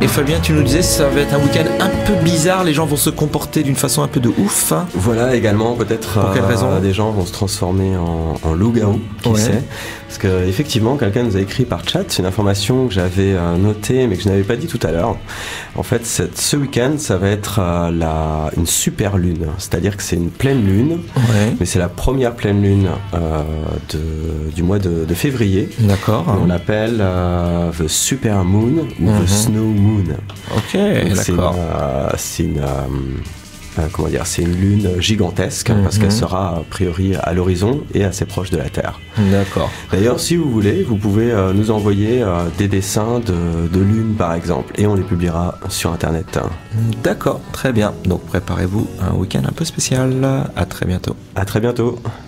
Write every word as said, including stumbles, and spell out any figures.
Et Fabien, tu nous disais ça va être un week-end un peu bizarre, les gens vont se comporter d'une façon un peu de ouf. Voilà, également peut-être Pour quelle euh, raison des gens vont se transformer en, en loup-garou, qui Ouais. sait. Parce qu'effectivement, quelqu'un nous a écrit par chat, c'est une information que j'avais euh, notée mais que je n'avais pas dit tout à l'heure. En fait, cette, ce week-end, ça va être euh, la, une super lune, c'est-à-dire que c'est une pleine lune, Ouais. mais c'est la première pleine lune euh, de, du mois de, de février. D'accord. On l'appelle euh, The Super Moon ou Mhm. The Snow Moon. Ok, Donc, c'est une, d'accord. euh, c'est une, euh, euh, comment dire, c'est une lune gigantesque Mhm. parce qu'elle sera a priori à l'horizon et assez proche de la Terre. D'accord. D'ailleurs, si vous voulez, vous pouvez euh, nous envoyer euh, des dessins de, de lune par exemple et on les publiera sur Internet. D'accord, très bien. Donc préparez-vous un week-end un peu spécial. À très bientôt. À très bientôt.